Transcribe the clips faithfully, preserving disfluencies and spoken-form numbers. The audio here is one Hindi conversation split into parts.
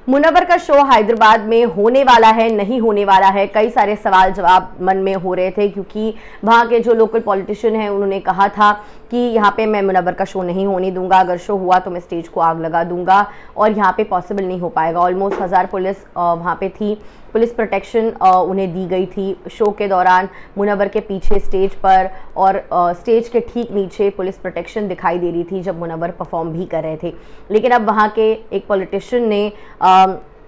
मुनव्वर का शो हैदराबाद में होने वाला है, नहीं होने वाला है, कई सारे सवाल जवाब मन में हो रहे थे क्योंकि वहाँ के जो लोकल पॉलिटिशियन हैं उन्होंने कहा था कि यहाँ पे मैं मुनव्वर का शो नहीं होने दूंगा, अगर शो हुआ तो मैं स्टेज को आग लगा दूंगा और यहाँ पे पॉसिबल नहीं हो पाएगा। ऑलमोस्ट हज़ार पुलिस वहाँ पे थी, पुलिस प्रोटेक्शन उन्हें दी गई थी शो के दौरान। मुनव्वर के पीछे स्टेज पर और स्टेज के ठीक नीचे पुलिस प्रोटेक्शन दिखाई दे रही थी जब मुनव्वर परफॉर्म भी कर रहे थे। लेकिन अब वहाँ के एक पॉलिटिशियन ने आ,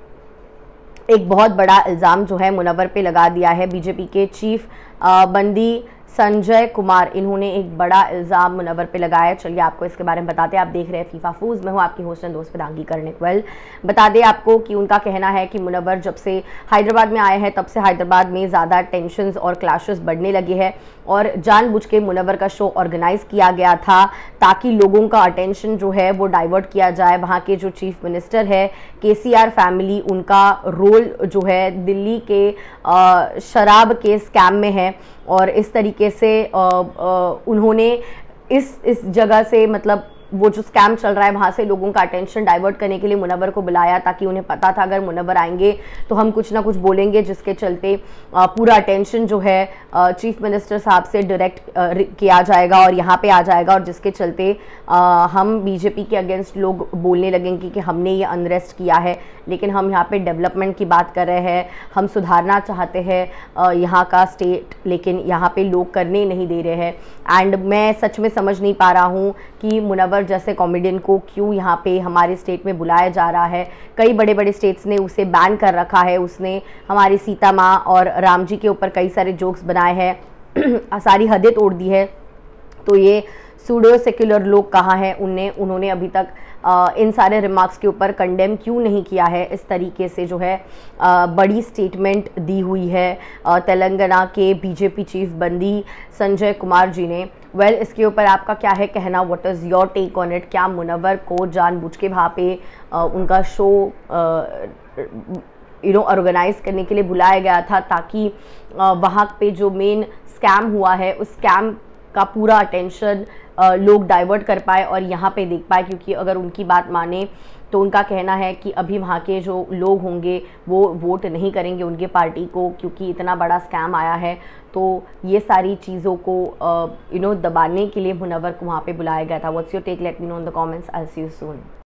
एक बहुत बड़ा इल्ज़ाम जो है मुनव्वर पे लगा दिया है। बीजेपी के चीफ बंदी संजय कुमार, इन्होंने एक बड़ा इल्ज़ाम मुनव्वर पे लगाया। चलिए आपको इसके बारे में बताते हैं। आप देख रहे हैं फीफा फूज, मैं हूँ आपकी होस्ट एंड दोस्त फिदांगी कर्णिकवल। बता दें आपको कि उनका कहना है कि मुनव्वर जब से हैदराबाद में आए हैं तब से हैदराबाद में ज़्यादा टेंशन्स और क्लैशेस बढ़ने लगे हैं और जानबूझ के मुनव्वर का शो ऑर्गेनाइज किया गया था ताकि लोगों का अटेंशन जो है वो डाइवर्ट किया जाए। वहाँ के जो चीफ मिनिस्टर है केसीआर फैमिली, उनका रोल जो है दिल्ली के आ, शराब के स्कैम में है और इस तरीके से आ, आ, उन्होंने इस इस जगह से, मतलब वो जो स्कैम चल रहा है वहाँ से लोगों का अटेंशन डाइवर्ट करने के लिए मुनव्वर को बुलाया, ताकि उन्हें पता था अगर मुनव्वर आएंगे तो हम कुछ ना कुछ बोलेंगे जिसके चलते पूरा अटेंशन जो है चीफ मिनिस्टर साहब से डायरेक्ट किया जाएगा और यहाँ पे आ जाएगा और जिसके चलते आ, हम बीजेपी के अगेंस्ट लोग बोलने लगेंगे कि हमने ये अनरेस्ट किया है। लेकिन हम यहाँ पे डेवलपमेंट की बात कर रहे हैं, हम सुधारना चाहते हैं यहाँ का स्टेट, लेकिन यहाँ पे लोग करने नहीं दे रहे हैं। एंड मैं सच में समझ नहीं पा रहा हूँ कि मुनव्वर जैसे कॉमेडियन को क्यों यहाँ पे हमारे स्टेट में बुलाया जा रहा है। कई बड़े बड़े स्टेट्स ने उसे बैन कर रखा है। उसने हमारी सीता माँ और राम जी के ऊपर कई सारे जोक्स बनाए हैं, सारी हदें तोड़ दी है। तो ये सूडो सेक्युलर लोग कहाँ हैं, उनने उन्होंने अभी तक आ, इन सारे रिमार्क्स के ऊपर कंडेम क्यों नहीं किया है। इस तरीके से जो है आ, बड़ी स्टेटमेंट दी हुई है आ, तेलंगाना के बीजेपी चीफ बंदी संजय कुमार जी ने। वेल well, इसके ऊपर आपका क्या है कहना, what is your take on it? क्या मुनव्वर को जानबूझ के वहाँ पे आ, उनका शो यू नो ऑर्गेनाइज करने के लिए बुलाया गया था ताकि आ, वहाँ पे जो मेन स्कैम हुआ है उस स्कैम का पूरा अटेंशन लोग डाइवर्ट कर पाए और यहाँ पे देख पाए? क्योंकि अगर उनकी बात माने तो उनका कहना है कि अभी वहाँ के जो लोग होंगे वो वोट नहीं करेंगे उनके पार्टी को क्योंकि इतना बड़ा स्कैम आया है। तो ये सारी चीज़ों को यू नो दबाने के लिए मुनव्वर को वहाँ पे बुलाया गया था। What's your take? Let me know in the comments. I will see you soon.